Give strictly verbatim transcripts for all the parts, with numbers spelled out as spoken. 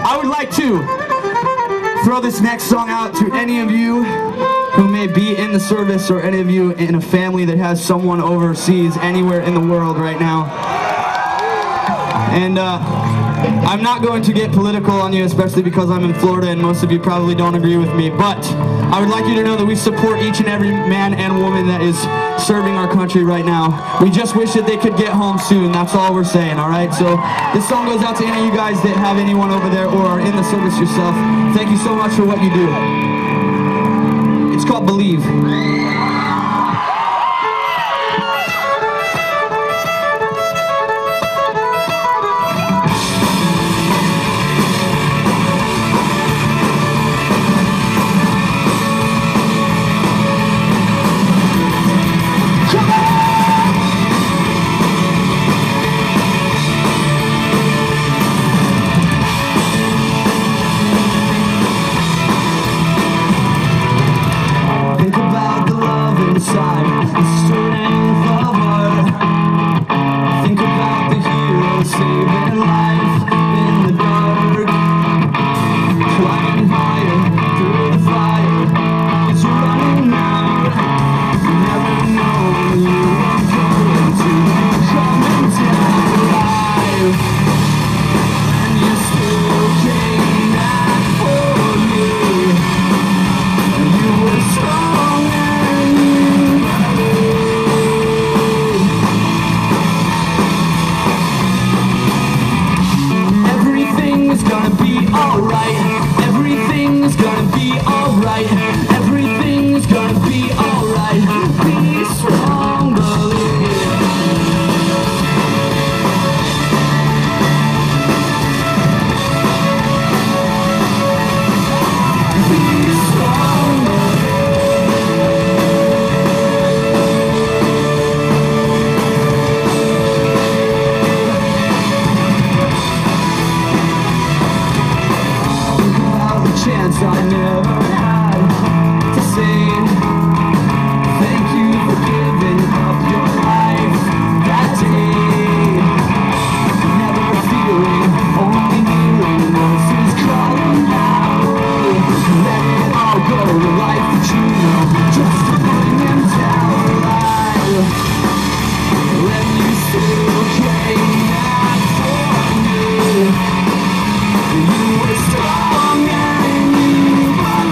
I would like to throw this next song out to any of you who may be in the service, or any of you in a family that has someone overseas anywhere in the world right now. And uh, I'm not going to get political on you, especially because I'm in Florida and most of you probably don't agree with me, but I would like you to know that we support each and every man and woman that is serving our country right now. We just wish that they could get home soon. That's all we're saying, all right? So this song goes out to any of you guys that have anyone over there or are in the service yourself. Thank you so much for what you do. It's called Believe. You were strong and you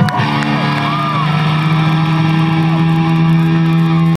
Thank you.